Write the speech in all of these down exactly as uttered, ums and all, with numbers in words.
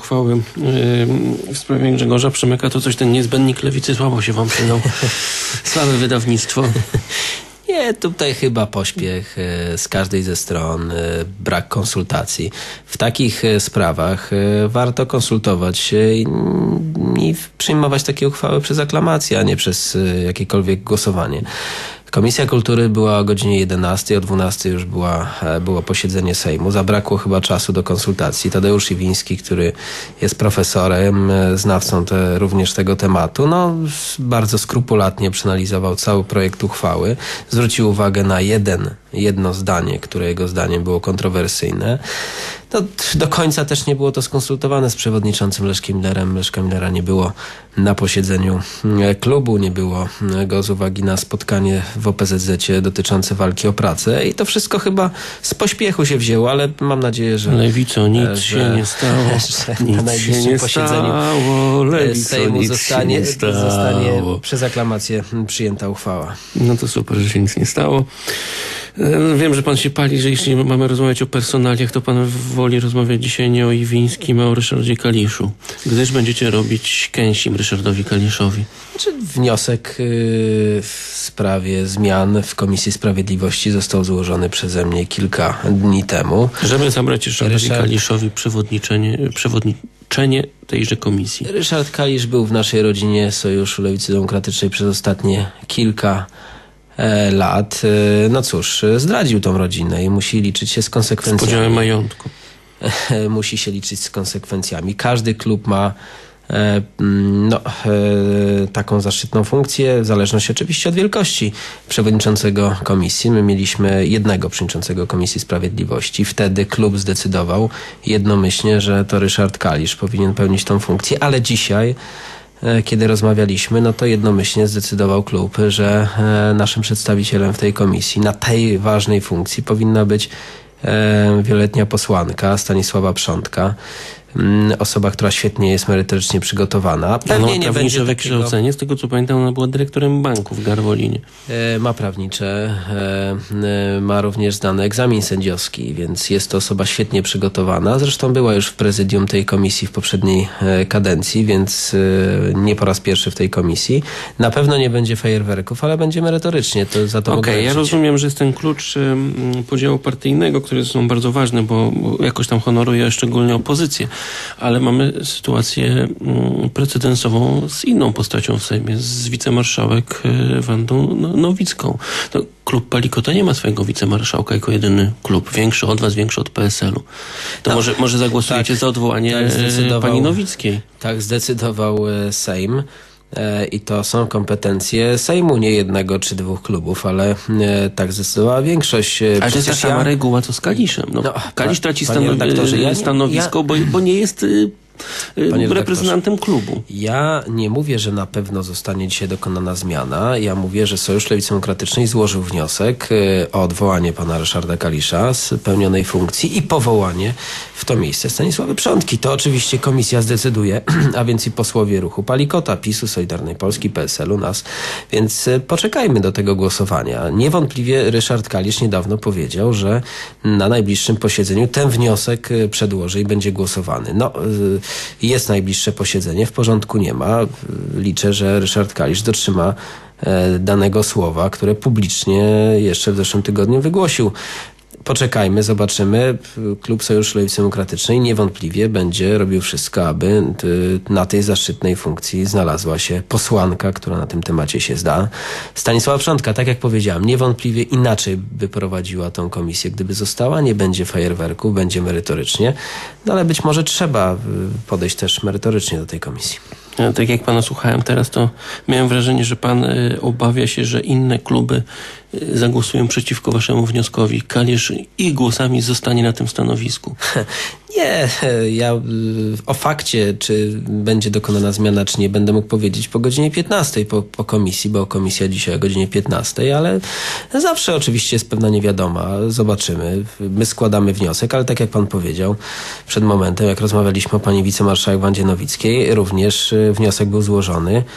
uchwały w sprawie Grzegorza Przemyka, to coś ten niezbędnik lewicy słabo się wam przydał. Słabe wydawnictwo. Nie, tutaj chyba pośpiech z każdej ze stron, brak konsultacji. W takich sprawach warto konsultować się i, i przyjmować takie uchwały przez aklamację, a nie przez jakiekolwiek głosowanie. Komisja Kultury była o godzinie jedenastej, o dwunastej już była, było posiedzenie Sejmu. Zabrakło chyba czasu do konsultacji. Tadeusz Iwiński, który jest profesorem, znawcą te, również tego tematu, no bardzo skrupulatnie przeanalizował cały projekt uchwały. Zwrócił uwagę na jeden, jedno zdanie, które jego zdaniem było kontrowersyjne. No, do końca też nie było to skonsultowane z przewodniczącym Leszkiem Millerem. Leszka Millera nie było na posiedzeniu klubu, nie było go z uwagi na spotkanie w O P Z Z-cie dotyczące walki o pracę i to wszystko chyba z pośpiechu się wzięło, ale mam nadzieję, że... Lewico, nic że, się nie stało. Że nic na najbliższym nie posiedzeniu stało, Lewico, Sejmu nic zostanie, nie stało. zostanie przez aklamację przyjęta uchwała. No to super, że się nic nie stało. Wiem, że pan się pali, że jeśli mamy rozmawiać o personaliach, to pan woli rozmawiać dzisiaj nie o Iwińskim, a o Ryszardzie Kaliszu. Gdyż będziecie robić kęsim Ryszardowi Kaliszowi. Znaczy, wniosek yy, w sprawie zmian w Komisji Sprawiedliwości został złożony przeze mnie kilka dni temu. Żeby zabrać Ryszardowi Ryszard... Kaliszowi przewodniczenie, przewodniczenie tejże komisji. Ryszard Kalisz był w naszej rodzinie Sojuszu Lewicy Demokratycznej przez ostatnie kilka lat. No cóż, zdradził tą rodzinę i musi liczyć się z konsekwencjami. Z podziałem majątku. Musi się liczyć z konsekwencjami. Każdy klub ma no, taką zaszczytną funkcję, w zależności oczywiście od wielkości przewodniczącego komisji. My mieliśmy jednego przewodniczącego Komisji Sprawiedliwości. Wtedy klub zdecydował jednomyślnie, że to Ryszard Kalisz powinien pełnić tą funkcję, ale dzisiaj kiedy rozmawialiśmy, no to jednomyślnie zdecydował klub, że naszym przedstawicielem w tej komisji na tej ważnej funkcji powinna być wieloletnia posłanka Stanisława Przątka. Osoba, która świetnie jest merytorycznie przygotowana. Pewnie nie będzie wykształcenie. Z tego co pamiętam, ona była dyrektorem banku w Garwolinie. E, ma prawnicze, e, ma również zdany egzamin sędziowski, więc jest to osoba świetnie przygotowana. Zresztą była już w prezydium tej komisji w poprzedniej e, kadencji, więc e, nie po raz pierwszy w tej komisji. Na pewno nie będzie fajerwerków, ale będzie merytorycznie. To za to mogę Okej, ja rozumiem, że jest ten klucz e, podziału partyjnego, które są bardzo ważne, bo, bo jakoś tam honoruje szczególnie opozycję. Ale mamy sytuację precedensową z inną postacią w Sejmie, z wicemarszałek Wandą Nowicką. To klub Palikota nie ma swojego wicemarszałka jako jedyny klub. Większy od was, większy od P S L-u. To tak, może, może zagłosujecie tak, za odwołanie tak pani Nowickiej. Tak zdecydował Sejm. I to są kompetencje Sejmu, nie jednego czy dwóch klubów, ale tak zdecydowała większość. Ale to jest ta sama ja... reguła, co z Kaliszem. No, no, Kalisz traci stanow- ja nie, stanowisko, ja... bo, bo nie jest Panie reprezentantem klubu. Ja nie mówię, że na pewno zostanie dzisiaj dokonana zmiana. Ja mówię, że Sojusz Lewicy Demokratycznej złożył wniosek o odwołanie pana Ryszarda Kalisza z pełnionej funkcji i powołanie w to miejsce Stanisławy Przątki. To oczywiście komisja zdecyduje, a więc i posłowie ruchu Palikota, PiSu, Solidarnej Polski, P S L-u, nas. Więc poczekajmy do tego głosowania. Niewątpliwie Ryszard Kalisz niedawno powiedział, że na najbliższym posiedzeniu ten wniosek przedłoży i będzie głosowany. No, jest najbliższe posiedzenie, w porządku nie ma. Liczę, że Ryszard Kalisz dotrzyma danego słowa, które publicznie jeszcze w zeszłym tygodniu wygłosił. Poczekajmy, zobaczymy. Klub Sojuszu Lewicy Demokratycznej niewątpliwie będzie robił wszystko, aby na tej zaszczytnej funkcji znalazła się posłanka, która na tym temacie się zda. Stanisława Przątka, tak jak powiedziałam, niewątpliwie inaczej by prowadziła tą komisję, gdyby została. Nie będzie fajerwerku, będzie merytorycznie, no ale być może trzeba podejść też merytorycznie do tej komisji. Ja, tak jak pana słuchałem teraz, to miałem wrażenie, że pan y, obawia się, że inne kluby y, zagłosują przeciwko waszemu wnioskowi. Kalisz ich głosami zostanie na tym stanowisku. Nie, ja o fakcie, czy będzie dokonana zmiana, czy nie, będę mógł powiedzieć po godzinie piętnastej, po, po komisji, bo komisja dzisiaj o godzinie piętnastej, ale zawsze oczywiście jest pewna niewiadoma. Zobaczymy. My składamy wniosek, ale tak jak pan powiedział przed momentem, jak rozmawialiśmy o pani wicemarszałek Wandzie Nowickiej, również wniosek był złożony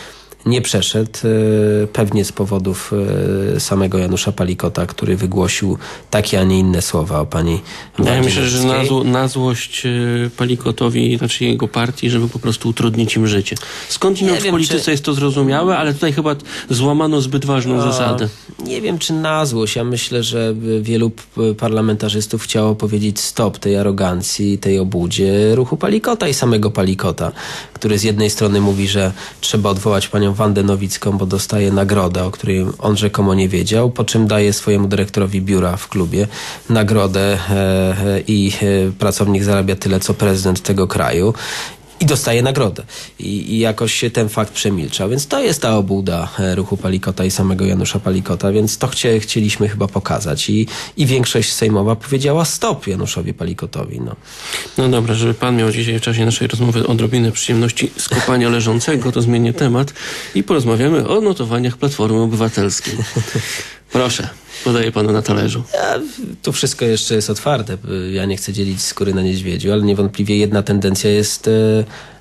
nie przeszedł. Pewnie z powodów samego Janusza Palikota, który wygłosił takie, a nie inne słowa o pani Ja myślę, że na, zło, na złość Palikotowi, znaczy jego partii, żeby po prostu utrudnić im życie. Skądinąd w polityce czy... jest to zrozumiałe, ale tutaj chyba złamano zbyt ważną a, zasadę. Nie wiem, czy na złość. Ja myślę, że wielu parlamentarzystów chciało powiedzieć stop tej arogancji, tej obłudzie ruchu Palikota i samego Palikota, który z jednej strony mówi, że trzeba odwołać panią Wandę Nowicką, bo dostaje nagrodę, o której on rzekomo nie wiedział, po czym daje swojemu dyrektorowi biura w klubie nagrodę e, i e, pracownik zarabia tyle, co prezydent tego kraju. I dostaje nagrodę. I, I jakoś się ten fakt przemilcza. Więc to jest ta obłuda ruchu Palikota i samego Janusza Palikota, więc to chcie, chcieliśmy chyba pokazać. I, i większość sejmowa powiedziała stop Januszowi Palikotowi. No. no dobra, żeby pan miał dzisiaj w czasie naszej rozmowy odrobinę przyjemności z kopania leżącego, to zmienię temat i porozmawiamy o notowaniach Platformy Obywatelskiej. Proszę. Podaję panu na talerzu. Ja, to wszystko jeszcze jest otwarte. Ja nie chcę dzielić skóry na niedźwiedziu, ale niewątpliwie jedna tendencja jest e,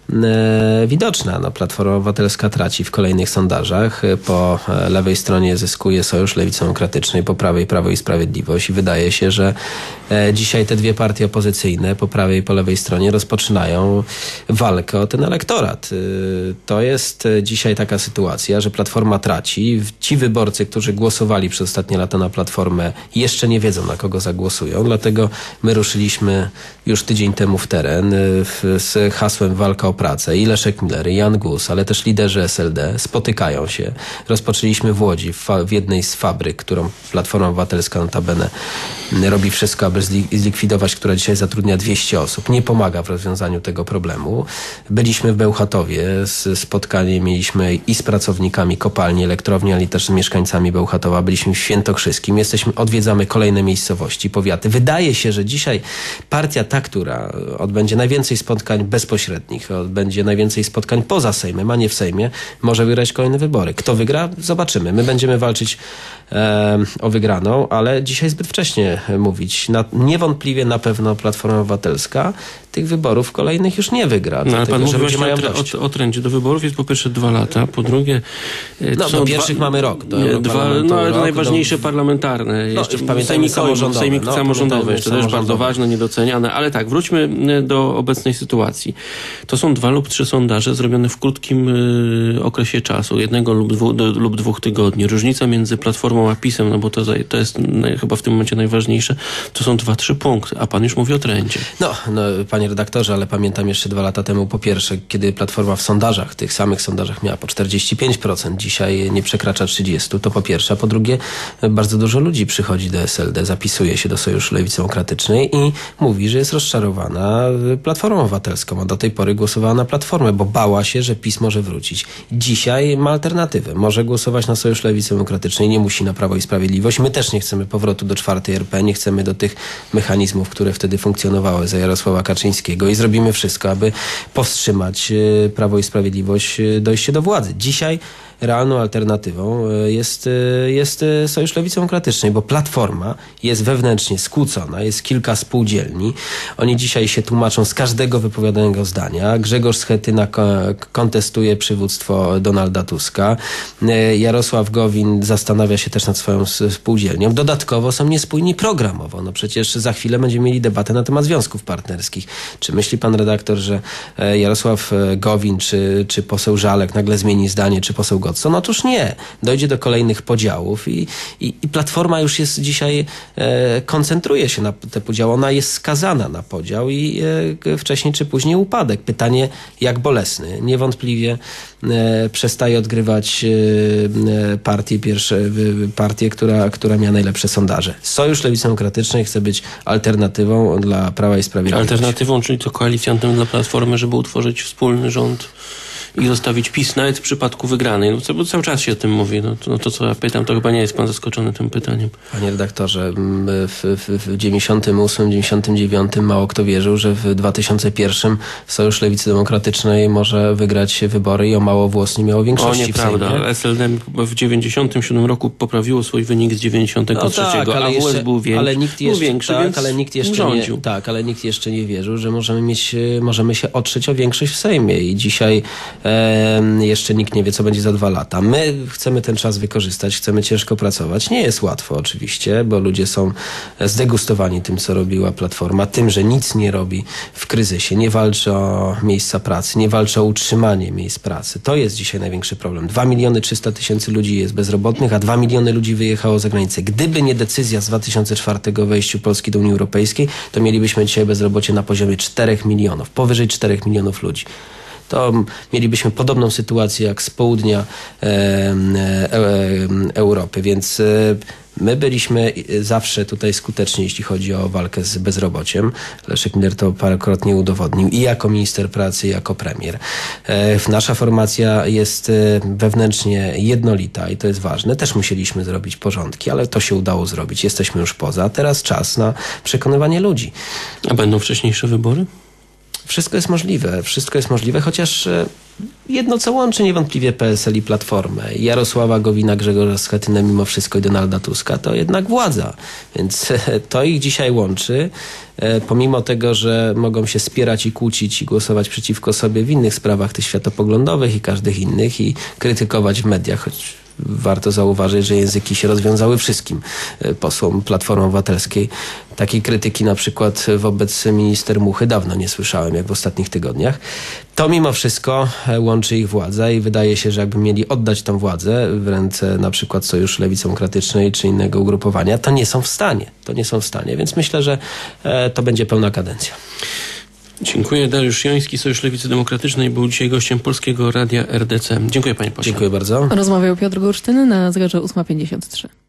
e, widoczna. No, Platforma Obywatelska traci w kolejnych sondażach. Po lewej stronie zyskuje Sojusz Lewicy Demokratycznej, po prawej Prawo i Sprawiedliwość. I wydaje się, że e, dzisiaj te dwie partie opozycyjne, po prawej i po lewej stronie, rozpoczynają walkę o ten elektorat. E, to jest dzisiaj taka sytuacja, że Platforma traci. Ci wyborcy, którzy głosowali przez ostatnie lata na Platformę, jeszcze nie wiedzą, na kogo zagłosują. Dlatego my ruszyliśmy już tydzień temu w teren w, z hasłem Walka o pracę. I Leszek Miller, i Jan Gus, ale też liderzy S L D spotykają się. Rozpoczęliśmy w Łodzi, w, w jednej z fabryk, którą Platforma Obywatelska notabene robi wszystko, aby zlikwidować, która dzisiaj zatrudnia dwieście osób. Nie pomaga w rozwiązaniu tego problemu. Byliśmy w Bełchatowie, z spotkanie mieliśmy i z pracownikami kopalni, elektrowni, ale też z mieszkańcami Bełchatowa. Byliśmy w Świętokrzyskim. Jesteśmy, odwiedzamy kolejne miejscowości, powiaty. Wydaje się, że dzisiaj partia ta, która odbędzie najwięcej spotkań bezpośrednich, odbędzie najwięcej spotkań poza Sejmem, a nie w Sejmie, może wygrać kolejne wybory. Kto wygra? Zobaczymy. My będziemy walczyć e, o wygraną, ale dzisiaj zbyt wcześnie mówić. Na, niewątpliwie na pewno Platforma Obywatelska tych wyborów kolejnych już nie wygra. No, ale pan mówi właśnie mają o, o trendzie do wyborów jest po pierwsze dwa lata, po drugie... No do pierwszych dwa, mamy rok. Do dwa, no ale to najważniejsze do... parlamentarne. No, jeszcze pamiętajmy samorządowe. Sejmik no, samorządowe, jeszcze też bardzo ważne, niedoceniane. Ale tak, wróćmy do obecnej sytuacji. To są dwa lub trzy sondaże zrobione w krótkim y, okresie czasu, jednego lub, dwu, do, lub dwóch tygodni. Różnica między Platformą a PiS-em, no bo to, to jest naj, chyba w tym momencie najważniejsze, to są dwa, trzy punkty, a pan już mówi o trendzie. No, no panie redaktorze, ale pamiętam jeszcze dwa lata temu, po pierwsze, kiedy Platforma w sondażach, tych samych sondażach miała po czterdzieści pięć procent, dzisiaj nie przekracza trzydzieści procent, to po pierwsze, a po drugie, bardzo dużo ludzi przychodzi do S L D, zapisuje się do Sojuszu Lewicy Demokratycznej i mówi, że jest rozczarowana Platformą Obywatelską, a do tej pory głosowała na Platformę, bo bała się, że PiS może wrócić. Dzisiaj ma alternatywę. Może głosować na Sojusz Lewicy Demokratycznej, nie musi na Prawo i Sprawiedliwość. My też nie chcemy powrotu do czwartej R P, nie chcemy do tych mechanizmów, które wtedy funkcjonowały za Jarosława Kaczyńskiego i zrobimy wszystko, aby powstrzymać Prawo i Sprawiedliwość dojście do władzy. Dzisiaj realną alternatywą jest, jest Sojusz Lewicy Demokratycznej, bo Platforma jest wewnętrznie skłócona, jest kilka spółdzielni. Oni dzisiaj się tłumaczą z każdego wypowiadanego zdania. Grzegorz Schetyna kontestuje przywództwo Donalda Tuska. Jarosław Gowin zastanawia się też nad swoją spółdzielnią. Dodatkowo są niespójni programowo. No przecież za chwilę będziemy mieli debatę na temat związków partnerskich. Czy myśli pan redaktor, że Jarosław Gowin czy, czy poseł Żalek nagle zmieni zdanie, czy poseł Godson? Otóż nie. Dojdzie do kolejnych podziałów i, i, i Platforma już jest dzisiaj, e, koncentruje się na te podziały. Ona jest skazana na podział i e, wcześniej czy później upadek. Pytanie, jak bolesny. Niewątpliwie e, przestaje odgrywać e, partię, pierwsze, e, partię która, która miała najlepsze sondaże. Sojusz Lewicy Demokratycznej chce być alternatywą dla Prawa i Sprawiedliwości. Alternatywą, czyli to koalicjantem dla Platformy, żeby utworzyć wspólny rząd i zostawić PiS nawet w przypadku wygranej. No, bo cały czas się o tym mówi. No to, no to co ja pytam, to chyba nie jest pan zaskoczony tym pytaniem. Panie redaktorze, w, w, w dziewięćdziesiątym ósmym, dziewięćdziesiątym dziewiątym mało kto wierzył, że w dwa tysiące pierwszym Sojusz Lewicy Demokratycznej może wygrać wybory i o mało włos nie miało większości. O, nieprawda. S L D w dziewięćdziesiątym siódmym roku poprawiło swój wynik z dziewięćdziesiątego trzeciego, no tak, a W S był, wiek, ale nikt jeszcze, był większy, tak, więc ale nikt jeszcze rządził. Nie, tak, ale nikt jeszcze nie wierzył, że możemy mieć, możemy się otrzeć o większość w Sejmie i dzisiaj E, jeszcze nikt nie wie, co będzie za dwa lata. My chcemy ten czas wykorzystać, chcemy ciężko pracować. Nie jest łatwo oczywiście, bo ludzie są zdegustowani tym, co robiła Platforma, tym, że nic nie robi w kryzysie, nie walczy o miejsca pracy, nie walczy o utrzymanie miejsc pracy. To jest dzisiaj największy problem. dwa miliony trzysta tysięcy ludzi jest bezrobotnych, a dwa miliony ludzi wyjechało za granicę. Gdyby nie decyzja z dwa tysiące czwartego o wejściu Polski do Unii Europejskiej, to mielibyśmy dzisiaj bezrobocie na poziomie czterech milionów, powyżej czterech milionów ludzi. To mielibyśmy podobną sytuację jak z południa e, e, Europy, więc e, my byliśmy zawsze tutaj skuteczni, jeśli chodzi o walkę z bezrobociem. Leszek Miller to parokrotnie udowodnił i jako minister pracy, i jako premier. E, nasza formacja jest wewnętrznie jednolita i to jest ważne. Też musieliśmy zrobić porządki, ale to się udało zrobić. Jesteśmy już poza. Teraz czas na przekonywanie ludzi. A będą wcześniejsze wybory? Wszystko jest możliwe, wszystko jest możliwe, chociaż jedno, co łączy niewątpliwie P S L i Platformę, Jarosława Gowina, Grzegorza Schetynę mimo wszystko i Donalda Tuska, to jednak władza. Więc to ich dzisiaj łączy, pomimo tego, że mogą się spierać i kłócić i głosować przeciwko sobie w innych sprawach tych światopoglądowych i każdych innych i krytykować w mediach, choć warto zauważyć, że języki się rozwiązały wszystkim posłom Platformy Obywatelskiej. Takiej krytyki na przykład wobec minister Muchy dawno nie słyszałem, jak w ostatnich tygodniach. To mimo wszystko łączy ich władza i wydaje się, że jakby mieli oddać tę władzę w ręce na przykład Sojuszu Lewicy Demokratycznej czy innego ugrupowania, to nie są w stanie. To nie są w stanie, więc myślę, że to będzie pełna kadencja. Dziękuję. Dariusz Joński, Sojusz Lewicy Demokratycznej, był dzisiaj gościem Polskiego Radia R D C. Dziękuję panie pośle. Dziękuję bardzo. Rozmawiał Piotr Gursztyn na zegarze ósma pięćdziesiąt trzy.